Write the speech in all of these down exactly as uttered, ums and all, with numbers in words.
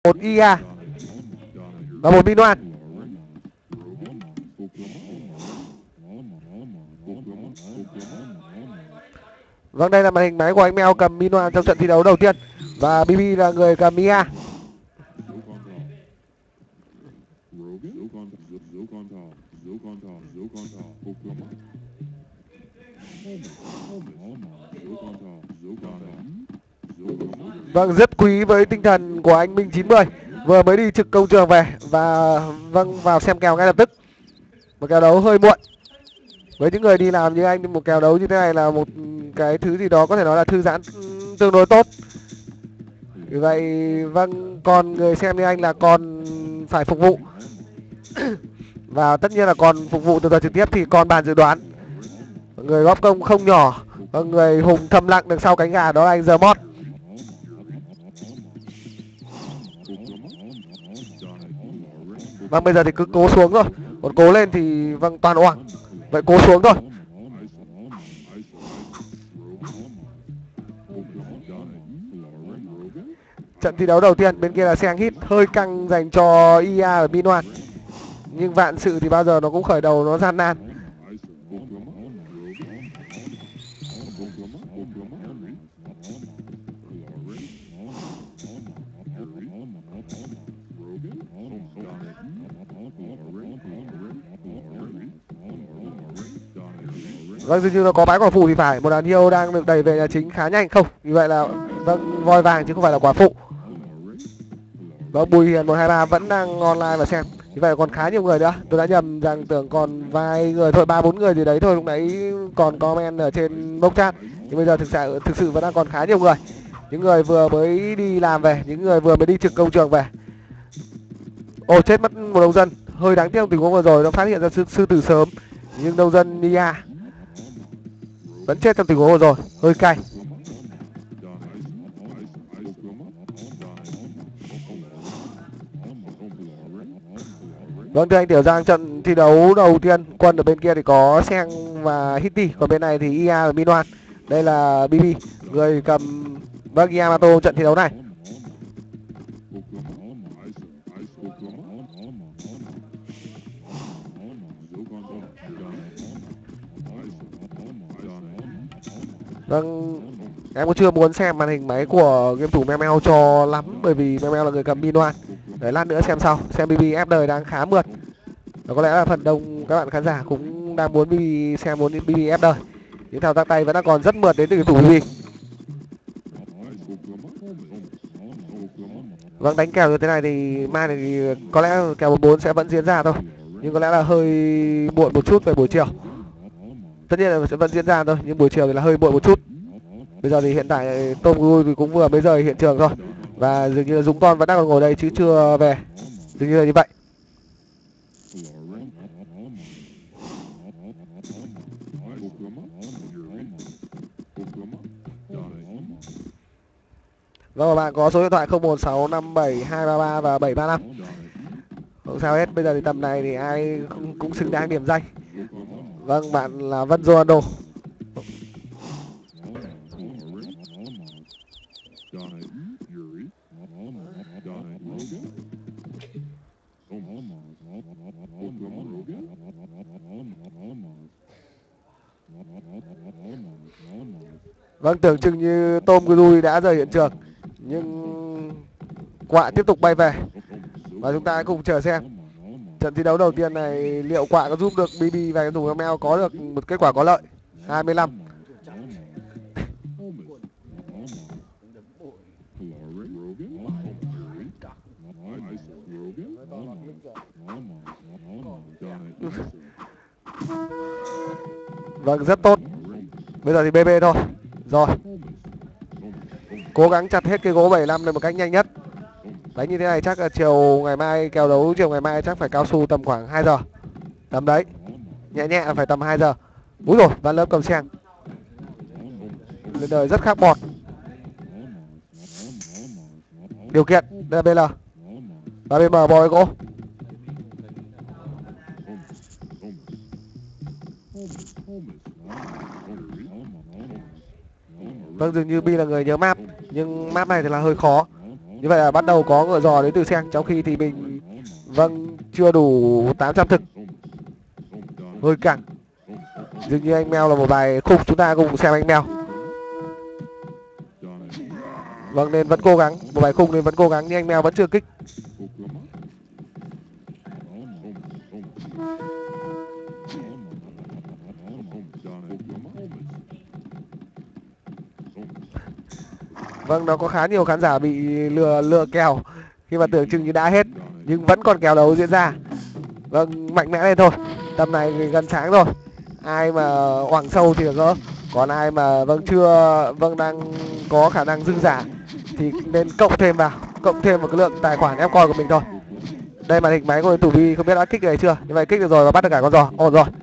một i a và một Minoan. Vâng, đây là màn hình máy của anh Mèo cầm Minoan trong trận thi đấu đầu tiên và bê bê là người cầm i a. Vâng, rất quý với tinh thần của anh Minh chín mươi, vừa mới đi trực công trường về và vâng vào xem kèo ngay lập tức. Một kèo đấu hơi muộn. Với những người đi làm như anh, một kèo đấu như thế này là một cái thứ gì đó có thể nói là thư giãn tương đối tốt. Vì vậy vâng, còn người xem như anh là còn phải phục vụ. Và tất nhiên là còn phục vụ từ giờ trực tiếp thì còn bàn dự đoán. Người góp công không nhỏ và người hùng thầm lặng được sau cánh gà đó là anh The Mod. Vâng, bây giờ thì cứ cố xuống thôi, còn cố lên thì vâng toàn oảng. Vậy cố xuống thôi. Trận thi đấu đầu tiên bên kia là Seng Hit, hơi căng dành cho i a và Minoan. Nhưng vạn sự thì bao giờ nó cũng khởi đầu nó gian nan. Vâng, dường như nó có bãi quả phụ thì phải. Một đàn hiêu đang được đẩy về nhà chính khá nhanh. Không, như vậy là vâng voi vàng chứ không phải là quả phụ. Vâng, Bùi Hiền một hai ba vẫn đang online và xem. Như vậy là còn khá nhiều người nữa. Tôi đã nhầm rằng tưởng còn vài người thôi, ba bốn người gì đấy thôi. Lúc nãy còn comment ở trên bốc chat. Nhưng bây giờ thực sự thực sự vẫn đang còn khá nhiều người. Những người vừa mới đi làm về, những người vừa mới đi trực công trường về. Ồ, chết mất một nông dân. Hơi đáng tiếc tình huống vừa rồi nó phát hiện ra sư, sư tử sớm. Nhưng nông dân Nia vẫn chết trong tình huống vừa rồi, hơi cay. Vâng, thưa anh Tiểu Giang, trận thi đấu đầu tiên quân ở bên kia thì có Seng và Hitty, còn bên này thì i a và Minoan. Đây là bê bê, người cầm vâng Yamato trận thi đấu này. Vâng, em cũng chưa muốn xem màn hình máy của game thủ Meo cho lắm, bởi vì Meo là người cầm Minoan. Để lát nữa xem sau, xem bê bê ép đời đang khá mượt. Và có lẽ là phần đông các bạn khán giả cũng đang muốn bê bê xem, muốn bê bê ép đời. Những thao tác tay vẫn đang còn rất mượt đến từ game thủ bê bê. Vâng, đánh kèo như thế này thì mai thì có lẽ kèo một bốn sẽ vẫn diễn ra thôi, nhưng có lẽ là hơi muộn một chút về buổi chiều. Tất nhiên là sẽ vẫn diễn ra thôi, nhưng buổi chiều thì là hơi muộn một chút. Bây giờ thì hiện tại Tom Cruise thì cũng vừa mới rời hiện trường thôi, và dường như là Dũng Con vẫn đang còn ngồi đây chứ chưa về, dường như là như vậy. Vâng, các bạn có số điện thoại không một sáu năm bảy hai ba ba và bảy ba năm. Không sao hết, bây giờ thì tầm này thì ai cũng, cũng xứng đáng điểm danh. Vâng, bạn là Vân Ronaldo. Vâng, tưởng chừng như Tom Cruise đã rời hiện trường, nhưng quạ tiếp tục bay về. Và chúng ta hãy cùng chờ xem trận thi đấu đầu tiên này liệu quạ có giúp được bê bê và cái thủ Meo có được một kết quả có lợi. hai mươi lăm. Vâng, rất tốt. Bây giờ thì bê bê thôi. Rồi, cố gắng chặt hết cái gỗ bảy mươi lăm lên một cách nhanh nhất. Đánh như thế này chắc là chiều ngày mai, kèo đấu chiều ngày mai chắc phải cao su tầm khoảng hai giờ. Tầm đấy, nhẹ nhẹ phải tầm hai giờ. Úi rồi, Van Lớp cầm Seng lên đời rất khác bọt. Điều kiện, đây là bê lờ và bê em bò gỗ. Vâng, dường như Bi là người nhớ map, nhưng map này thì là hơi khó. Như vậy là bắt đầu có ngựa giò đến từ Sen, trong khi thì mình vâng chưa đủ tám trăm thực. Hơi căng. Dường như anh Mèo là một bài khung, chúng ta cùng xem anh Mèo. Vâng, nên vẫn cố gắng, một bài khung nên vẫn cố gắng nhưng anh Mèo vẫn chưa kích. Vâng, nó có khá nhiều khán giả bị lừa lừa kèo khi mà tưởng chừng như đã hết nhưng vẫn còn kèo đấu diễn ra. Vâng, mạnh mẽ lên thôi, tầm này gần sáng rồi, ai mà hoảng sâu thì gỡ, còn ai mà vâng chưa vâng đang có khả năng dư giả thì nên cộng thêm vào, cộng thêm một cái lượng tài khoản ép coi của mình thôi. Đây màn hình máy của Tủ Vi không biết đã kích được hay chưa, như vậy kích được rồi và bắt được cả con giò. Ổn rồi.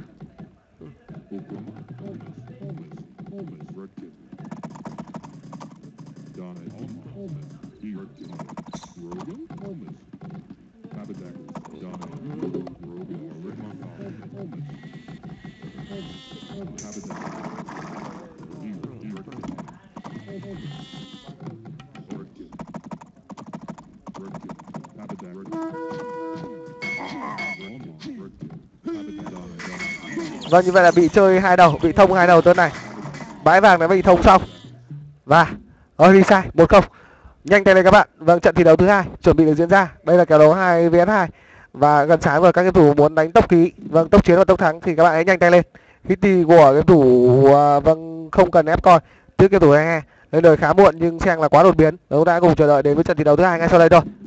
Vâng, như vậy là bị chơi hai đầu, bị thông hai đầu tuần này. Bãi vàng đã bị thông xong. Và ôi đi sai, một không. Nhanh tay lên các bạn. Vâng, trận thi đấu thứ hai chuẩn bị được diễn ra. Đây là kèo đấu hai vs hai. Và gần sáng rồi các game thủ muốn đánh tốc ký, vâng tốc chiến và tốc thắng thì các bạn hãy nhanh tay lên. Hitty của game thủ uh, vâng không cần ép coi. Trước game thủ hai hai lên đời khá muộn nhưng Sen là quá đột biến. Chúng ta cùng chờ đợi đến với trận thi đấu thứ hai ngay sau đây thôi.